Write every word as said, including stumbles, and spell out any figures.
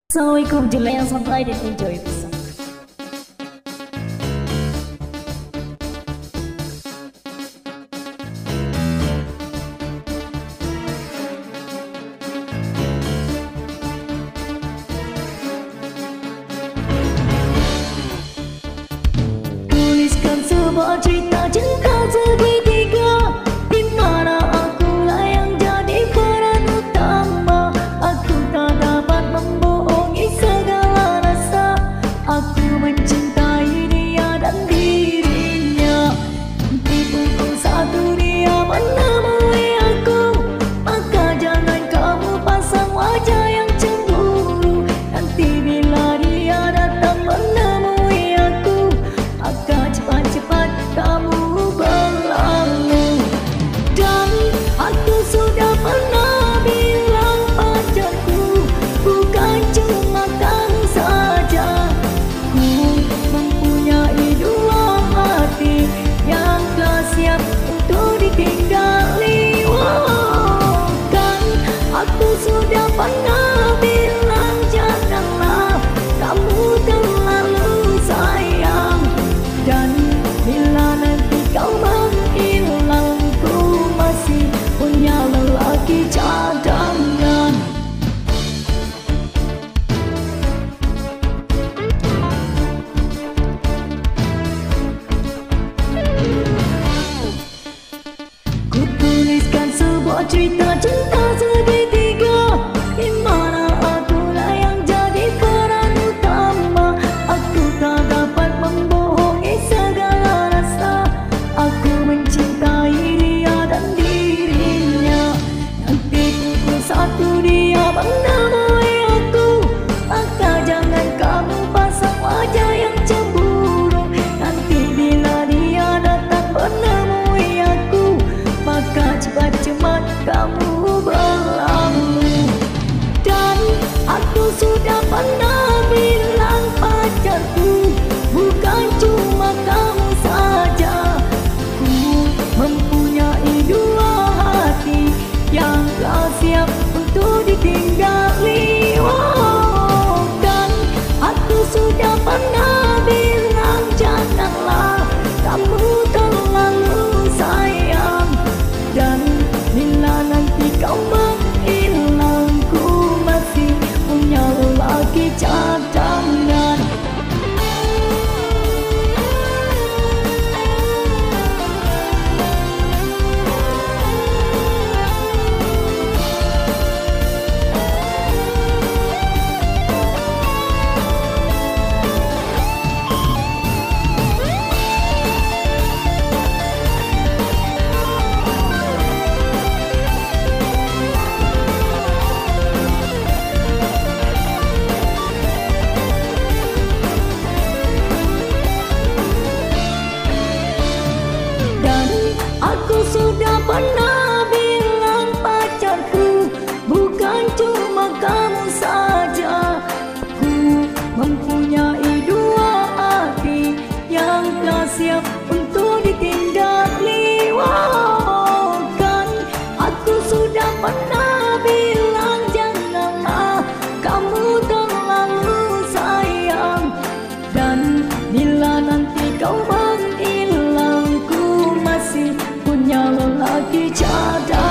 Assalamualaikum, jumlah yang sampai dan enjoy bersama. Tuliskan sebuah cerita cinta segitiga, di mana akulah yang jadi peran utama. Aku tak dapat membohongi segala rasa. Aku mencintai dia dan dirinya. Di pukul satu dia menemui aku, maka jangan kamu pasang wajah yang cemburu. Nanti bila dia datang menemui aku, maka cepat-cepat kamu berlalu. Dan aku sudah pernah bilang padaku, bukan cuma kamu saja. Ku mempunyai dua hati yang telah siap untuk ditinggali. Wow. Dan aku sudah pernah bilang janganlah kamu terlalu sayang. Dan bila nanti kau menghilang, ku masih punya lelaki cadangan. Ku tuliskan sebuah cerita cinta segitiga, di mana akulah yang jadi peran utama. Aku tak dapat membohongi segala rasa. Aku mencintai dia dan dirinya. Nanti pukul satu dia menemui aku, maka jangan kamu pasang wajah yang cemburu. Nanti bila dia datang menemui aku, maka cepat-cepat kamu berlalu. Dan aku sudah pernah bilang pacarku, bukan cuma kamu saja. Ku mempunyai dua hati yang telah siap untuk ditinggali. Wow. Dan aku sudah pernah bilang janganlah kamu terlalu sayang. Dan bila nanti kau menghilang, ku masih punya lelaki cadangan. Aku sudah pernah bilang pacarku, bukan cuma kamu saja. Ku mempunyai dua hati yang telah siap untuk ditinggali. Wow. Kan aku sudah pernah bilang janganlah kamu terlalu sayang. Dan bila nanti kau menghilang, ku masih punya lelaki cadangan.